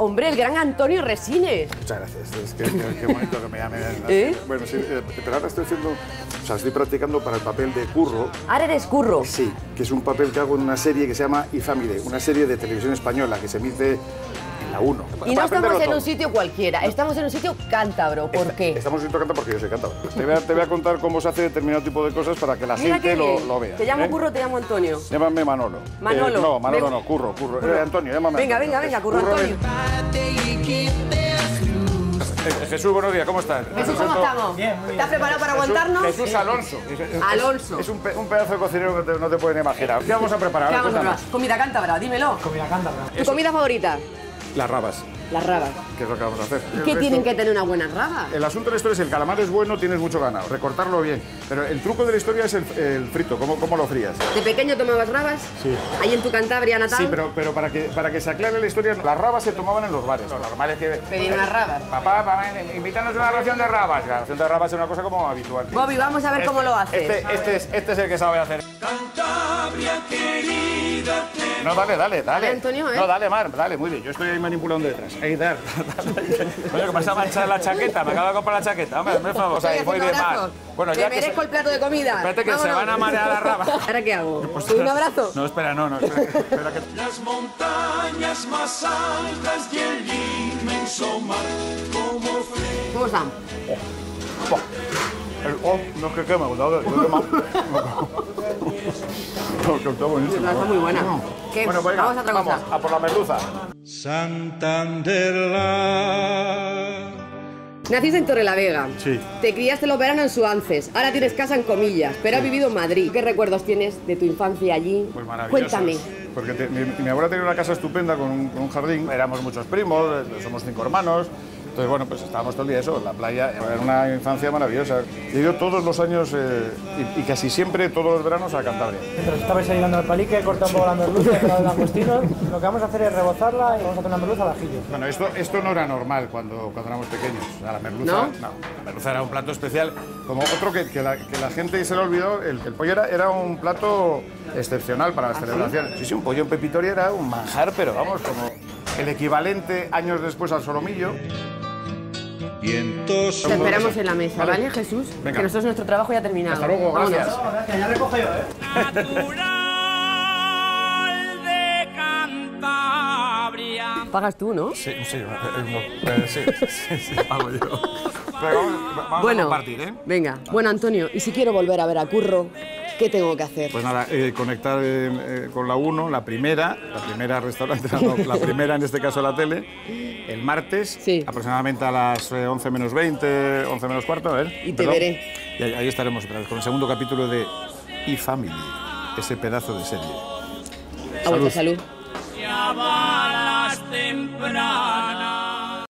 hombre, el gran Antonio Resines. Muchas gracias. Es que qué bonito que me llamen. Bueno, sí, pero ahora estoy haciendo... O sea, estoy practicando para el papel de Curro. ¿Ahora eres Curro? Sí, que es un papel que hago en una serie que se llama iFamily, una serie de televisión española que se emite en la 1. Y no estamos en un sitio cualquiera, estamos en un sitio cántabro. ¿Por qué? Estamos en un sitio cántabro porque yo soy cántabro. Te voy a contar cómo se hace determinado tipo de cosas para que la gente lo vea. ¿Te llamo Curro o te llamo Antonio? Llámame Manolo. Manolo. No, Manolo no, Curro. Antonio, llámame Venga, Curro Antonio. Jesús, buenos días, ¿cómo estás? Jesús, ¿cómo estamos? Bien, muy bien. ¿Estás preparado para aguantarnos? Jesús Alonso. Alonso. Es un pedazo de cocinero que no te pueden imaginar. ¿Qué vamos a preparar? ¿Qué vamos a preparar? Comida cántabra, dímelo. Comida cántabra. ¿Tu comida favorita? Las rabas, Las rabas. que es lo que vamos a hacer. ¿Y qué tienen que tener unas buenas rabas? El asunto de la historia es el calamar es bueno, tienes mucho ganado, recortarlo bien. Pero el truco de la historia es el frito, ¿cómo lo frías? ¿De pequeño tomabas rabas? Sí. ¿Ahí en tu Cantabria natal? Sí, pero para que se aclare la historia, las rabas se tomaban en los bares. Lo normal es que... Pedir unas rabas. Papá, invítanos una ración de rabas. La ración de rabas es una cosa como habitual. Bobby, vamos a ver cómo lo haces. Este es el que sabe hacer. Cantabria querida. No, dale. Antonio, ¿eh? No, dale, Mar, dale, muy bien. Yo estoy ahí manipulando detrás. Ahí, dale. Oye, que me has a manchar la chaqueta, me acabo de comprar la chaqueta. Hombre, por favor. O sea, voy bien mal. Bueno, ya me merezco el plato de comida. Espérate que Vámonos. se van a marear las rabas. ¿Ahora qué hago? ¿Te doy un abrazo? No, espera, espera que... Las montañas más altas y el inmenso mar como frío. ¿Cómo están? No es que me ha gustado. Que está buenísimo. Está muy buena. ¿Qué? Bueno, pues Vamos a otra cosa. a por la merluza. Naciste en Torrelavega. Sí. Te criaste los veranos en Suances. Ahora tienes casa en Comillas, pero has vivido en Madrid. ¿Qué recuerdos tienes de tu infancia allí? Pues maravilloso. Cuéntame. Porque mi abuela tenía una casa estupenda con un jardín. Éramos muchos primos, somos 5 hermanos. Entonces, bueno, pues estábamos todo el día eso, en la playa. Era una infancia maravillosa. He ido todos los años y casi siempre todos los veranos a Cantabria. Mientras estabais ahí dando el palique, cortado un poco la merluza, pero la langostinos, lo que vamos a hacer es rebozarla y vamos a hacer una merluza al ajillo. Bueno, esto no era normal cuando éramos pequeños. O sea, la merluza, ¿No? la merluza era un plato especial. Como otro que la gente se le olvidó, el pollo era un plato excepcional para las celebraciones. Sí, un pollo en pepitoria era un manjar, pero vamos, como el equivalente años después al solomillo. Te esperamos en la mesa, ¿vale, Jesús? Venga. Que nosotros nuestro trabajo ya ha terminado. Hasta luego, Vámonos. gracias. Ya recojo yo, ¿eh? Natural de Cantabria. Pagas tú, ¿no? Sí, pago yo. Pero vamos Bueno, a compartir, ¿eh? venga. Bueno, Antonio, y si quiero volver a ver a Curro, ¿qué tengo que hacer? Pues nada, conectar con la 1, la primera restaurante, no, la primera en este caso la tele, el martes, Sí. aproximadamente a las 11 menos 20, 11 menos cuarto, a ver. Y te veré. Y ahí estaremos otra vez con el segundo capítulo de iFamily, ese pedazo de serie. A vuestra salud. Ya va las tempranas.